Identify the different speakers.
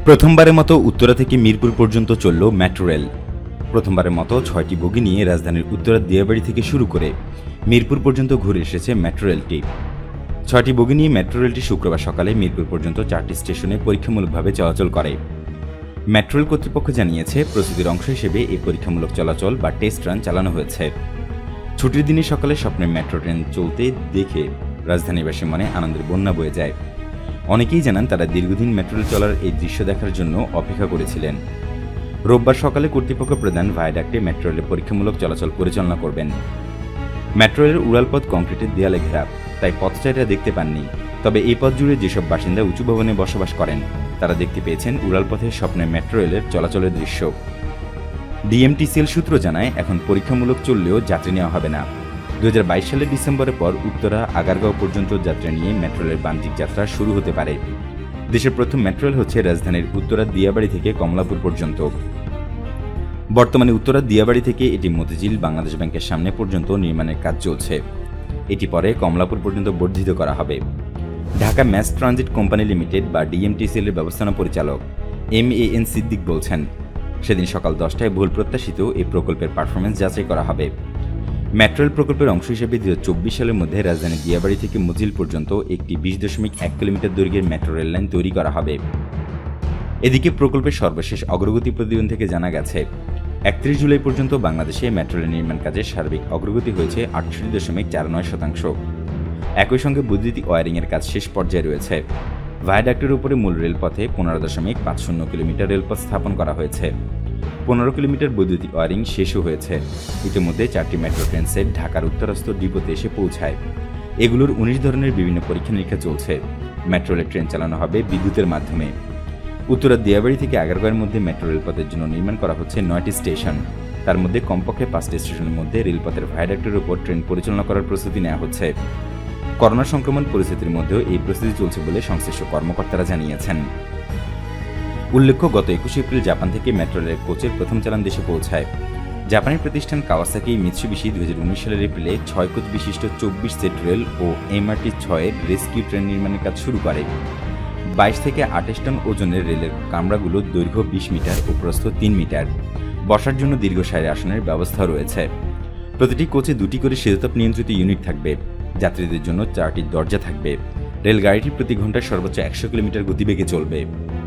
Speaker 1: প্রথমবারের মতো উত্তরা থেকে মিরপুর পর্যন্ত চলল মেট্রো রেল। প্রথমবারের মতো ৬টি বগি নিয়ে রাজধানীর উত্তরার দিয়াবাড়ি থেকে শুরু করে মিরপুর পর্যন্ত ঘুরে এসেছে মেট্রো রেলটি। ৬টি বগি নিয়ে মেট্রো রেলটি শুক্রবার সকালে মিরপুর পর্যন্ত ৪টি স্টেশনে পরীক্ষামূলকভাবে চলাচল করে। মেট্রো রেল কর্তৃপক্ষ জানিয়েছে, প্রস্তুতির অংশ হিসেবে এই পরীক্ষামূলক চলাচল বা টেস্ট রান চালানো হয়েছে। ছুটির দিনে সকালে স্বপ্নের মেট্রো ট্রেন চলতে দেখে রাজধানীবাসীর মনে আনন্দের বন্যা বয়ে যায়। অনেকেই জানান, তারা দীর্ঘদিন মেট্রো রেল চলার এই দৃশ্য দেখার জন্য অপেক্ষা করেছিলেন। রোববার সকালে কর্তৃপক্ষ প্রধান ভায়াডাক্টে মেট্রো রেলের পরীক্ষামূলক চলাচল পরিচালনা করবেন। মেট্রো রেলের উড়ালপথ কংক্রিটের দেয়ালে ঘেরা, তাই পথচারীরা দেখতে পাননি। তবে এই পথ জুড়ে যেসব বাসিন্দা উঁচু ভবনে বসবাস করেন, তারা দেখতে পেয়েছেন উড়ালপথের স্বপ্নের মেট্রো রেলের চলাচলের দৃশ্য। ডিএমটিসিএল সূত্র জানায়, এখন পরীক্ষামূলক চললেও যাত্রী নেওয়া হবে না। ২০২২ সালের ডিসেম্বরের পর উত্তরা আগারগাঁও পর্যন্ত যাত্রা নিয়ে মেট্রো রেলের বাণিজ্যিক যাত্রা শুরু হতে পারে। দেশের প্রথম মেট্রো রেল হচ্ছে রাজধানীর উত্তরার দিয়াবাড়ি থেকে কমলাপুর পর্যন্ত। বর্তমানে উত্তরার দিয়াবাড়ি থেকে এটি মতিঝিল বাংলাদেশ ব্যাংকের সামনে পর্যন্ত নির্মাণের কাজ চলছে। এটি পরে কমলাপুর পর্যন্ত বর্ধিত করা হবে। Dhaka mass transit company limited বা ডিএমটিসিএল এর ব্যবস্থাপনা পরিচালক MAN সিদ্দিক বলছেন, সেদিন সকাল ১০টায় বহুল প্রত্যাশিত এই প্রকল্পের পারফরমেন্স যাচাই করা হবে। মেট্রো রেল প্রকল্পের অংশ হিসেবে ২০২৪ সালের মধ্যে রাজধানীর দিয়াবাড়ি থেকে মতিঝিল পর্যন্ত একটি ২০.১ কিলোমিটার দৈর্ঘ্যের মেট্রো রেল লাইন তৈরি করা হবে। এদিকে প্রকল্পের সর্বশেষ অগ্রগতি প্রতিবেদন থেকে জানা গেছে, ৩১ জুলাই পর্যন্ত বাংলাদেশে মেট্রো রেল নির্মাণ কাজের সার্বিক অগ্রগতি হয়েছে ৬৮.৪৯%। একই সঙ্গে বৈদ্যুতিক ওয়ারিংয়ের কাজ শেষ পর্যায়ে রয়েছে। ভায়াডাক্টের উপরে মূল রেলপথে ১৫.৫০ কিলোমিটার রেলপথ স্থাপন করা হয়েছে। ১৫ কিলোমিটার বৈদ্যুতিক ওয়ারিং শেষও হয়েছে। ইতিমধ্যে ৪টি মেট্রো ট্রেন সেট ঢাকার উত্তরস্থ ডিপোতে এসে পৌঁছায়। এগুলোর ১৯ ধরনের বিভিন্ন পরীক্ষা নিরীক্ষা চলছে। মেট্রো রেল ট্রেন চালানো হবে বিদ্যুতের মাধ্যমে। উত্তরার দিয়াবাড়ি থেকে আগারগাঁওয়ের মধ্যে মেট্রো রেলপথের জন্য নির্মাণ করা হচ্ছে ৯টি স্টেশন। তার মধ্যে কমপক্ষে ৫টি স্টেশনের মধ্যে রেলপথের ভায়াডাক্টের উপর ট্রেন পরিচালনা করার প্রস্তুতি নেওয়া হচ্ছে। করোনা সংক্রমণ পরিস্থিতির মধ্যেও এই প্রস্তুতি চলছে বলে সংশ্লিষ্ট কর্মকর্তারা জানিয়েছেন। উল্লেখ্য, গত ২১ এপ্রিল জাপান থেকে মেট্রো রেলের কোচের প্রথম চালান দেশে পৌঁছায়। জাপানি প্রতিষ্ঠান কাওয়াসাকি মিৎসুবিশি ২০১৯ সালের এপ্রিলে ৬ কোচ বিশিষ্ট ২৪ সেট রেল ও MRT-৬ রেস্কিউ ট্রেন নির্মাণের কাজ শুরু করে। ২২ থেকে ২৮ টন ওজনের রেলের কামরাগুলোর দৈর্ঘ্য ২০ মিটার ও প্রস্থ ৩ মিটার। বসার জন্য দীর্ঘ সারি আসনের ব্যবস্থা রয়েছে। প্রতিটি কোচে ২টি করে শীতাতপ নিয়ন্ত্রিত ইউনিট থাকবে। যাত্রীদের জন্য ৪টি দরজা থাকবে। রেলগাড়িটি প্রতি ঘন্টায় সর্বোচ্চ ১০০ কিলোমিটার গতিবেগে চলবে।